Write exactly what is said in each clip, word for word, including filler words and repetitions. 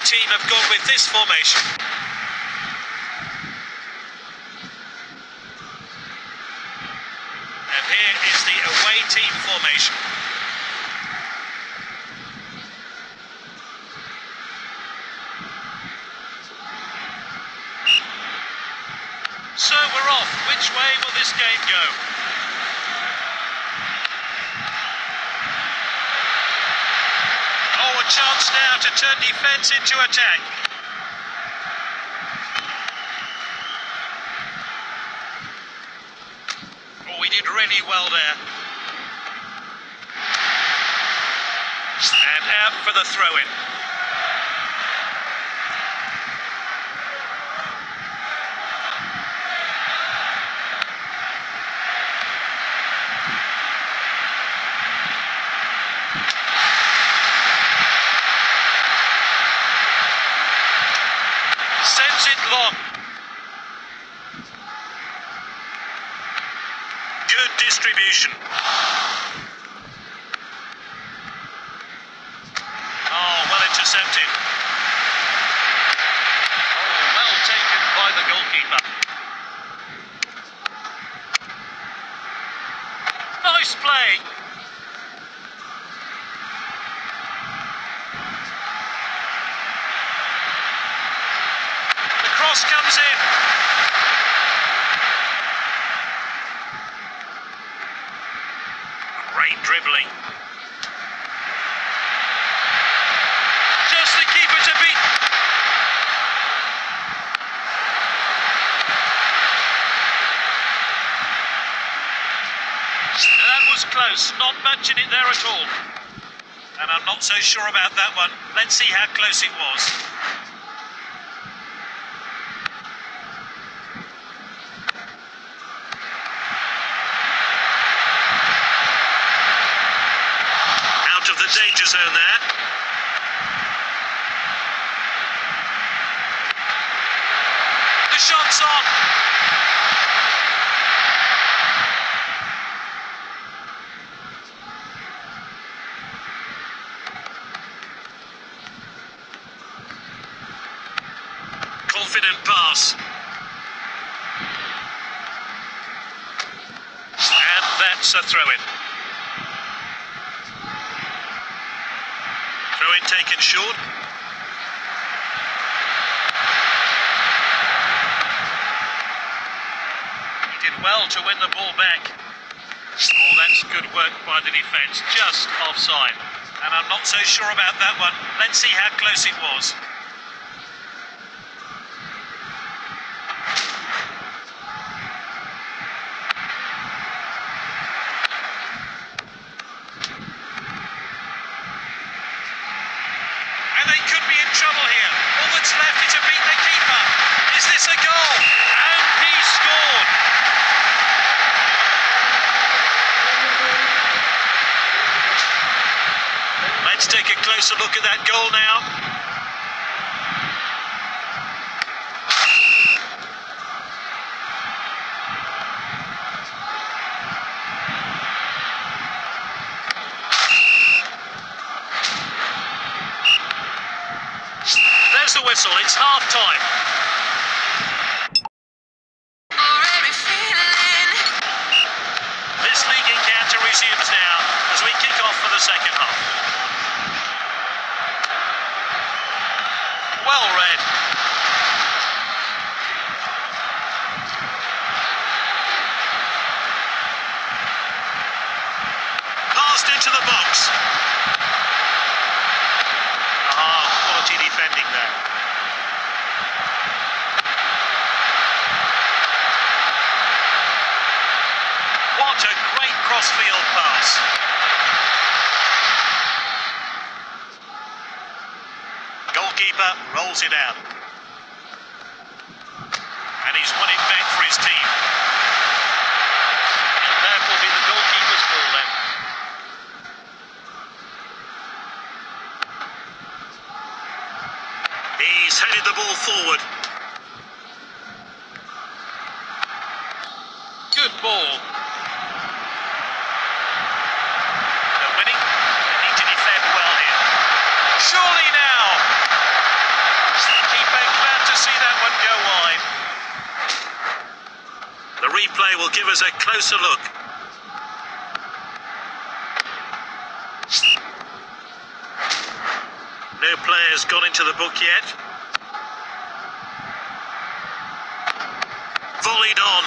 team have gone with this formation. And here is the away team formation. So we're off. Which way will this game go? Oh, a chance now to turn defence into attack. Oh, we did really well there. And out for the throw-in. Sends it long. Good distribution. Oh, well intercepted. Oh, well taken by the goalkeeper. Nice play. Comes in. Great dribbling. Just the keeper to beat. That was close, not matching it there at all. And I'm not so sure about that one. Let's see how close it was. Of the danger zone there. The shot's on. Confident pass. And that's a throw-in. Throw-in taken short. He did well to win the ball back. Oh, that's good work by the defence, just offside. And I'm not so sure about that one. Let's see how close it was. They could be in trouble here. All that's left is to beat the keeper. Is this a goal? And he scored. Let's take a closer look at that goal now. There's the whistle, it's half time. This league encounter resumes now as we kick off for the second half. Well read. Passed into the box. Defending there. What a great cross-field pass. Goalkeeper rolls it out. And he's won it back for his team. And that will be the goalkeeper's ball then. He's headed the ball forward. Good ball. They're winning. They need to defend well here. Surely now. replay will give us a closer look. No players gone into the book yet. Volleyed on.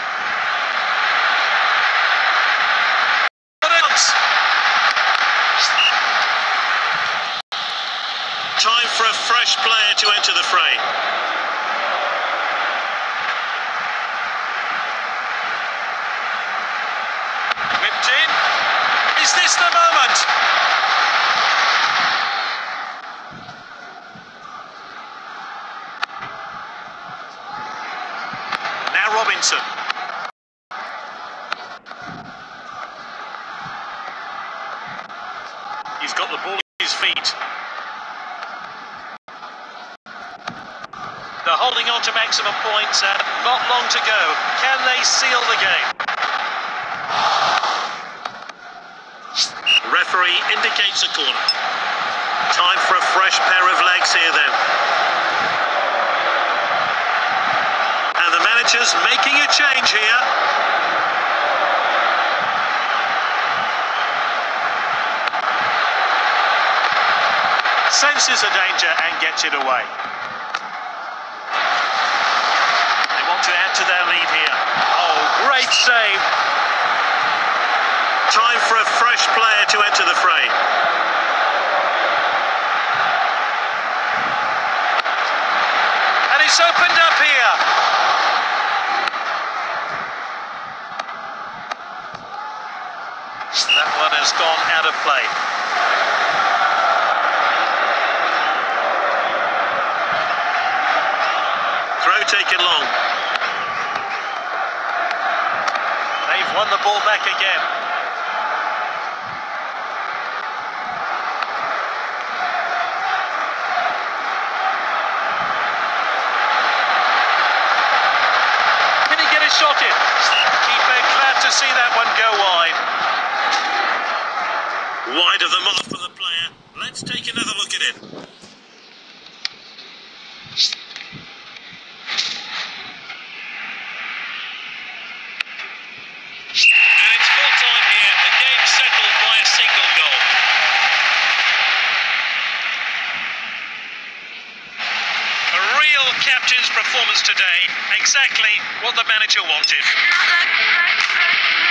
Time for a fresh player to enter the fray. Whipped in. Is this the moment? Now Robinson. He's got the ball at his feet. They're holding on to maximum points and not long to go. Can they seal the game? Referee indicates a corner. Time for a fresh pair of legs here then. And the manager's making a change here. Senses a danger and gets it away. To add to their lead here. Oh, great save. Time for a fresh player to enter the fray. And it's opened up here. That one has gone out of play. Throw taken long. They've won the ball back again. Can he get a shot in? Keeper glad to see that one go wide. Wide of the mark for the player. Let's take another look at it. Captain's performance today, exactly what the manager wanted.